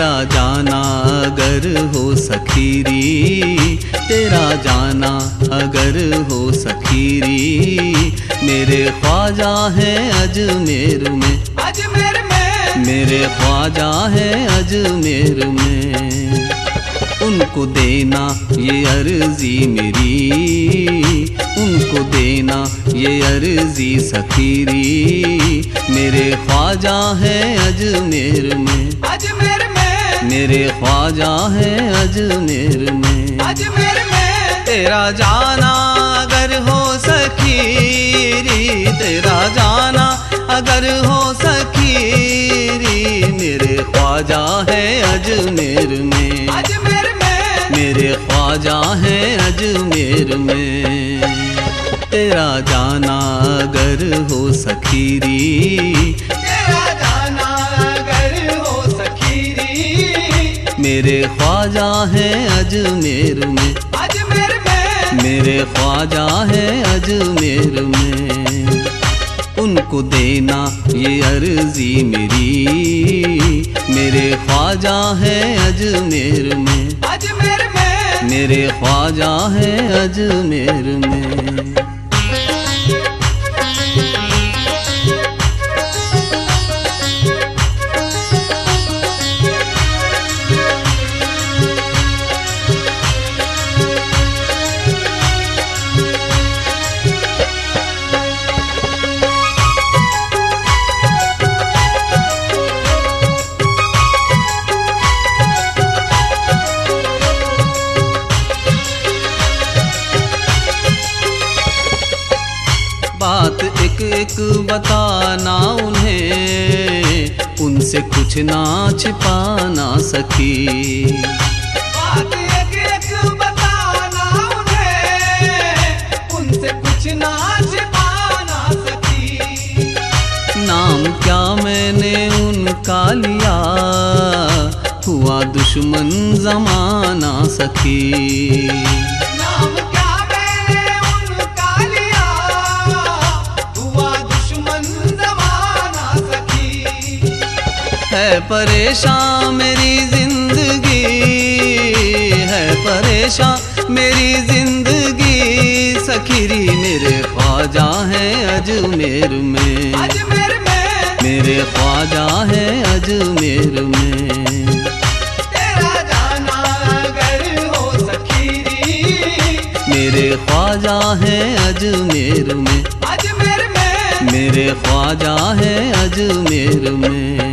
तेरा जाना अगर हो सखीरी, तेरा जाना अगर हो सखीरी, मेरे ख्वाजा है अजमेर में, अजमेर में मेरे ख्वाजा है अजमेर में। उनको देना ये अर्जी मेरी, उनको देना ये अर्जी सखीरी, मेरे ख्वाजा है अजमेर में, अजमेर में मेरे ख्वाजा है अजमेर में, अजमेर में। तेरा जाना अगर हो सखीरी, तेरा जाना अगर हो सखीरी, मेरे ख्वाजा है अजमेर में, अजमेर में मेरे ख्वाजा है अजमेर में। तेरा जाना अगर हो सखीरी, तेरा जाना अगर हो सखीरी, मेरे ख्वाजा है अजमेर में, अजमेर में मेरे ख्वाजा है अजमेर में। उनको देना ये अर्जी मेरी, मेरे ख्वाजा है अजमेर में, अजमेर में मेरे ख्वाजा है अजमेर में। बात एक एक बताना उन्हें, उनसे कुछ ना छिपाना सखी। बात एक एक बताना उन्हें, उनसे कुछ ना छिपाना सकी। नाम क्या मैंने उनका लिया, हुआ दुश्मन जमाना सखी। नाम क्या मैंने उनका लिया, हुआ दुश्मन जमाना सखी। है परेशान मेरी जिंदगी, है परेशान मेरी जिंदगी, सखीरी मेरे ख्वाजा है अजमेर में, अजमेर में मेरे ख्वाजा है अजमेर में। तेरा जाना अगर हो सखीरी, मेरे ख्वाजा है अजमेर में, अजमेर में मेरे ख्वाजा है अजमेर में।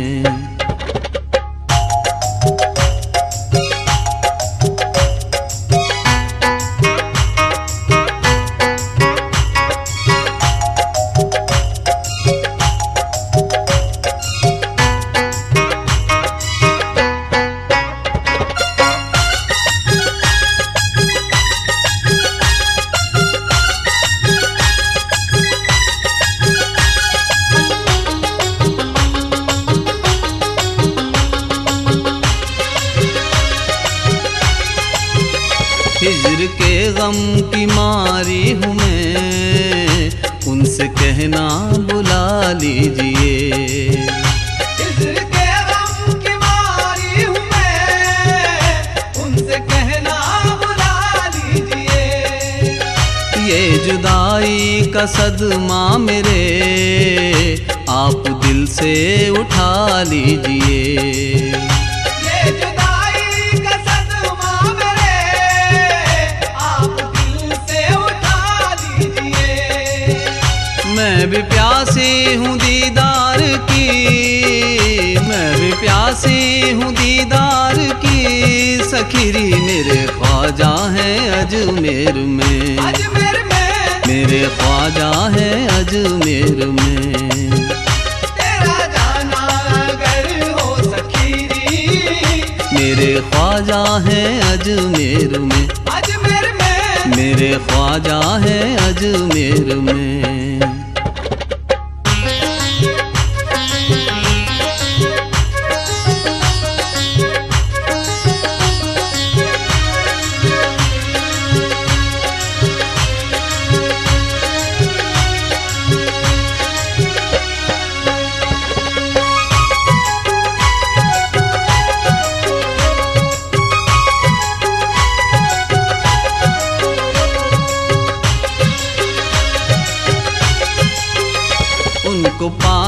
हिज्र के गम की मारी हूँ मैं, उनसे कहना बुला लीजिए। हिज्र के गम की मारी हूँ मैं, उनसे कहना बुला लीजिए। ये जुदाई का सदमा मेरे, आप दिल से उठा लीजिए। ये जुदाई का सदमा मेरे, आप दिल से उठा लीजिए। मैं भी प्यासी हूँ दीदार की, मैं भी प्यासी हूँ दीदार की, सखीरी मेरे ख्वाजा है अजमेर में, अजमेर में मेरे ख्वाजा है अजमेर में। तेरा जाना अगर हो सखीरी, मेरे ख्वाजा है अजमेर में, अजमेर में मेरे ख्वाजा है अजमेर में।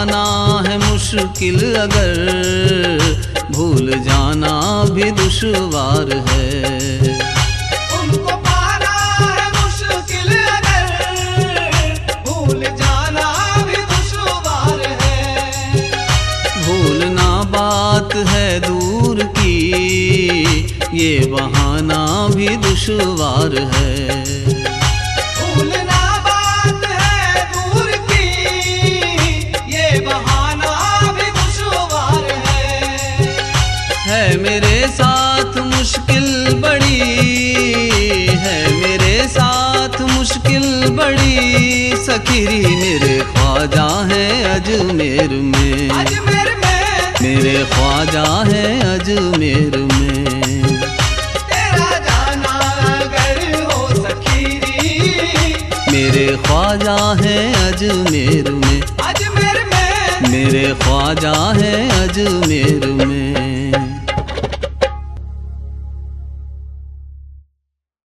पाना है मुश्किल अगर भूल जाना भी दुश्वार है। उनको पाना है मुश्किल अगर भूल जाना भी दुश्वार है। भूलना बात है दूर की ये बहाना भी दुश्वार है। भूलना बात है दूर की ये बहाना भी दुश्वार है मेरे साथ मुश्किल बड़ी है, मेरे साथ मुश्किल बड़ी सखीरी मेरे ख्वाजा है अजमेर में, अजमेर में मेरे ख्वाजा है अजमेर में। तेरा जाना अगर हो सखीरी मेरे ख्वाजा है अजमेर में, अजमेर में मेरे ख्वाजा है अजमेर में।